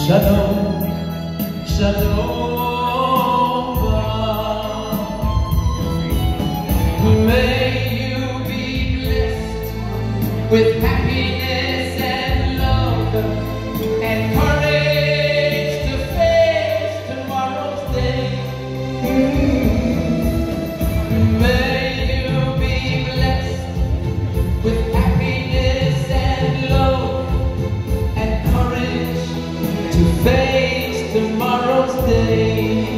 Shalom, shalom. May you be blessed with happiness and love and courage to face tomorrow's day. May you be blessed with happiness and love and courage to face tomorrow's day.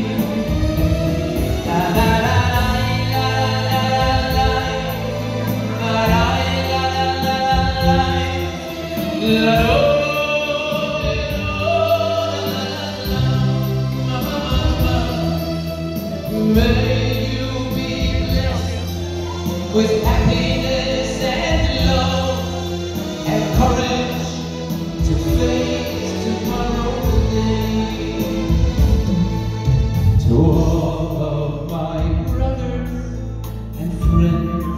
La, la, la. May you be blessed with happiness and love and courage to face tomorrow's day. To all of my brothers and friends,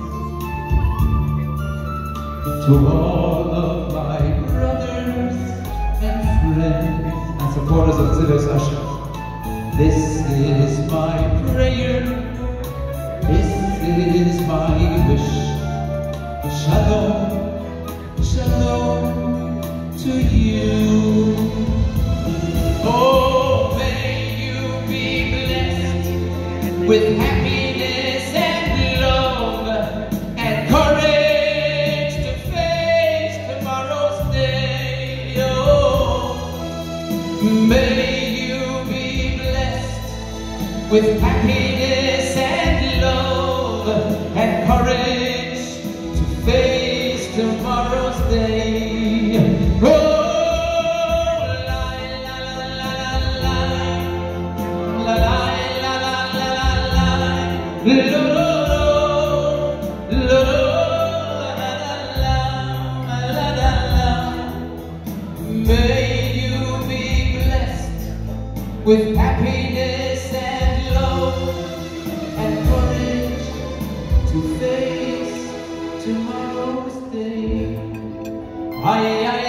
to all of my brothers and friends and supporters of Tzivos Hashem, this is my prayer, this is my wish. Shalom, shalom to you. Oh, may you be blessed with happiness and love and courage to face tomorrow's day. Oh, may with happiness and love and courage to face tomorrow's day. Oh, la la la la la la la la la la la. May you be blessed with happiness and courage to face tomorrow's day.